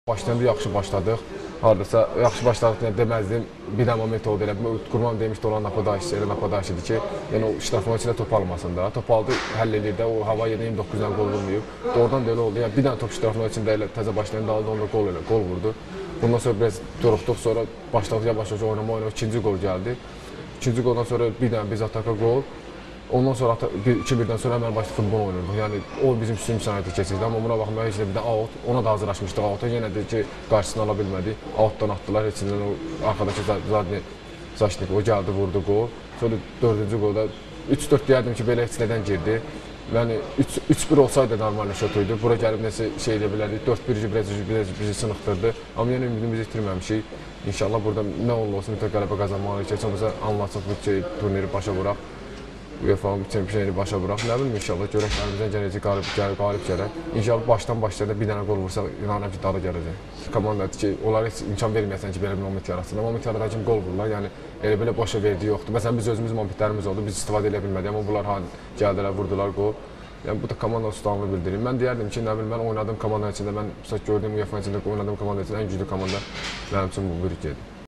Başlayanda yaxşı başladıq. Hardasa yaxşı başladıq deməzdim. Bir dənə moment oldu elə. Qurban demişdi olan Napadaşidir ki, yəni o ştrafın içində top almasın da. Top aldı, həll edir də. O hava yerində 29-dan gol vurmayıb. Oradan da elə oldu. Yəni bir dənə top ştrafın içində elə təzə başlayanda aldı, onda gol vurdu. Bundan sonra biraz duruxduq, sonra başladıq yavaş-yavaş oynama. İkinci gol gəldi. İkinci goldan sonra bir dənə biz ataka gol. Ondan sonra 2-1-dən sonra hemen başladı futbol oynuyorduk. Yani o bizim üstün imkaniyeti keçirdi. Amma buna baxmayaraq heç də bir də out. Ona da hazırlaşmışdıq out'a. Yenə də ki, qarşısını ala bilmədik. Out'dan atdılar. Heçindən o arxadakı Zadni Zaşnik o gəldi, vurdu gol. Sonra 4-cü golda 3-4 deyərdim ki, belə heç nədən girdi. Yəni 3-1 olsaydı normal şut idi. Bura gəlib nəsə şey edə bilərdik. 4-1 bizi sınıqdırdı. Amma yenə ümidimizi itirməmişik. İnşallah burada nə olursa mütləq qələbə qazanmalıyıq. Heç olmasa anlaşıq bu turniri başa vuraq. UEFA'nın çempionları başa bırak. Ne bileyim inşallah görəklərimizdən gələcək qalib gələk. İnşallah başdan başlayanda bir dənə gol vursaq inanıram ki, daha da gələcək. Komandadır ki, onlara heç imkan verməyəsən ki, belə bir moment yaratsın. Moment yaratan kimi gol vururlar. Yəni elə belə boşa verdiyi yoxdur. Məsələn biz özümüz momentlərimiz oldu. Biz istifadə edə bilmədik, amma bunlar gəldilər, vurdular gol. Yəni bu da komanda ustalığını bildirir. Mən deyərdim ki, nə bilim mən oynadığım komanda içində, mən gördüyüm UEFA içində oynadığım komanda içində ən güclü komanda mənim üçün bu Brüggedir.